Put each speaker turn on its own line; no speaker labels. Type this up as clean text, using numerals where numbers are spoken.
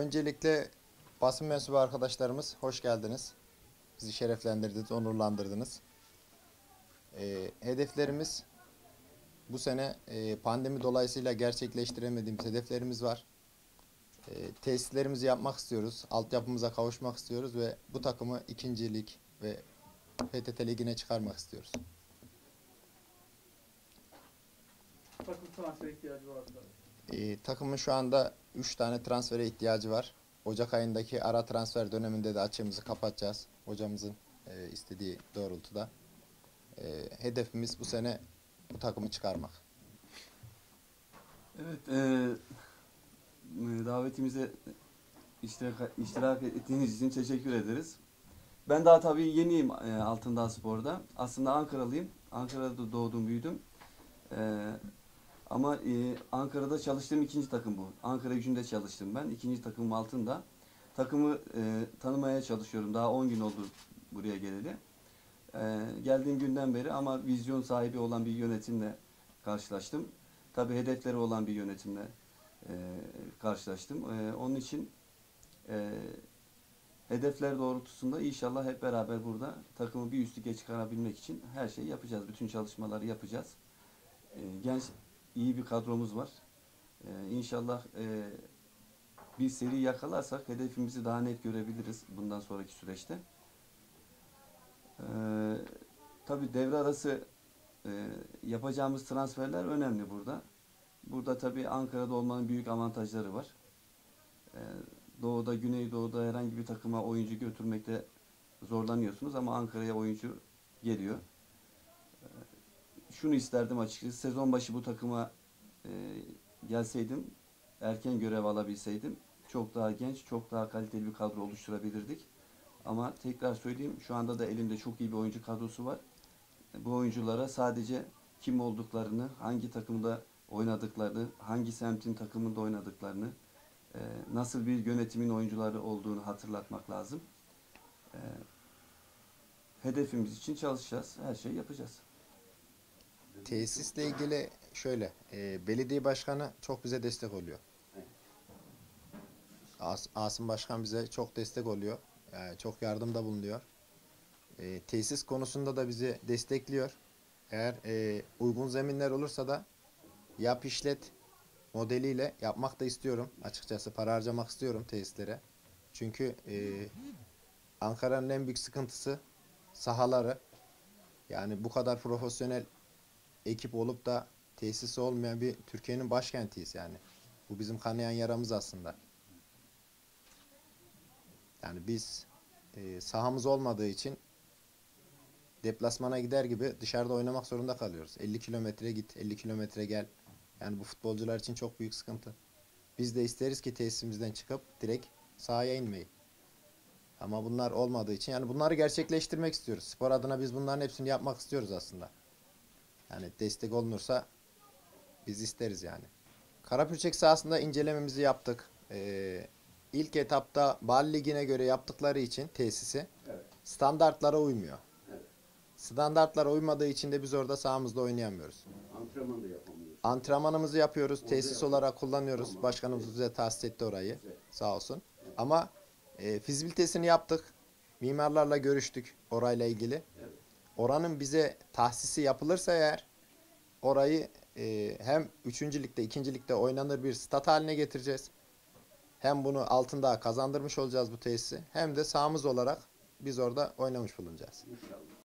Öncelikle basın mensubu arkadaşlarımız hoş geldiniz. Bizi şereflendirdiniz, onurlandırdınız. Hedeflerimiz bu sene pandemi dolayısıyla gerçekleştiremediğimiz hedeflerimiz var. Tesislerimizi yapmak istiyoruz, altyapımıza kavuşmak istiyoruz ve bu takımı 2. Lig ve PTT Ligi'ne çıkarmak istiyoruz.
Takım transfer ihtiyacı var mı?
Takımın şu anda 3 tane transfere ihtiyacı var. Ocak ayındaki ara transfer döneminde de açığımızı kapatacağız. Hocamızın istediği doğrultuda. Hedefimiz bu sene bu takımı çıkarmak.
Evet, davetimize iştirak ettiğiniz için teşekkür ederiz. Ben daha tabii yeniyim Altındağ Spor'da. Aslında Ankaralıyım. Ankara'da doğdum, büyüdüm. Ama Ankara'da çalıştığım ikinci takım bu. Ankara Gücü'nde çalıştım ben. İkinci takımım Altındağ. Takımı tanımaya çalışıyorum. Daha 10 gün oldu buraya geleli. Geldiğim günden beri ama vizyon sahibi olan bir yönetimle karşılaştım. Tabii hedefleri olan bir yönetimle karşılaştım. Onun için hedefler doğrultusunda inşallah hep beraber burada takımı bir üst lige çıkarabilmek için her şeyi yapacağız. Bütün çalışmaları yapacağız. Genç, iyi bir kadromuz var. İnşallah bir seri yakalarsak hedefimizi daha net görebiliriz bundan sonraki süreçte. Tabii devre arası yapacağımız transferler önemli burada. Burada tabii Ankara'da olmanın büyük avantajları var. Doğu'da, Güneydoğu'da herhangi bir takıma oyuncu götürmekte zorlanıyorsunuz ama Ankara'ya oyuncu geliyor. Şunu isterdim açıkçası, sezon başı bu takıma gelseydim, erken görev alabilseydim, çok daha genç, çok daha kaliteli bir kadro oluşturabilirdik. Ama tekrar söyleyeyim, şu anda da elimde çok iyi bir oyuncu kadrosu var. Bu oyunculara sadece kim olduklarını, hangi takımda oynadıklarını, hangi semtin takımında oynadıklarını, nasıl bir yönetimin oyuncuları olduğunu hatırlatmak lazım. Hedefimiz için çalışacağız, her şeyi yapacağız.
Tesisle ilgili şöyle, belediye başkanı çok bize destek oluyor. Asım Başkan bize çok destek oluyor. Yani çok yardımda bulunuyor. Tesis konusunda da bizi destekliyor. Eğer uygun zeminler olursa da yap işlet modeliyle yapmak da istiyorum. Açıkçası para harcamak istiyorum tesislere. Çünkü Ankara'nın en büyük sıkıntısı sahaları. Yani bu kadar profesyonel ekip olup da tesisi olmayan bir Türkiye'nin başkentiyiz yani. Bu bizim kanayan yaramız aslında. Yani biz sahamız olmadığı için deplasmana gider gibi dışarıda oynamak zorunda kalıyoruz. 50 kilometre git, 50 kilometre gel. Yani bu futbolcular için çok büyük sıkıntı. Biz de isteriz ki tesisimizden çıkıp direkt sahaya inmeyi. Ama bunlar olmadığı için yani bunları gerçekleştirmek istiyoruz. Spor adına biz bunların hepsini yapmak istiyoruz aslında. Yani destek olunursa biz isteriz yani. Karapürçek sahasında incelememizi yaptık. İlk etapta Bal Ligi'ne göre yaptıkları için tesisi standartlara uymuyor. Standartlara uymadığı için de biz orada sahamızda oynayamıyoruz.
Antrenman da yapamıyoruz.
Antrenmanımızı yapıyoruz. Tesis olarak kullanıyoruz. Tamam. Başkanımız bize tahsis etti orayı. Güzel. Sağ olsun. Evet. Ama fizibilitesini yaptık. Mimarlarla görüştük orayla ilgili. Evet. Oranın bize tahsisi yapılırsa eğer orayı hem 3. ligde 2. ligde oynanır bir stat haline getireceğiz. Hem bunu Altındağ'a kazandırmış olacağız bu tesisi. Hem de sahamız olarak biz orada oynamış bulunacağız.
İnşallah.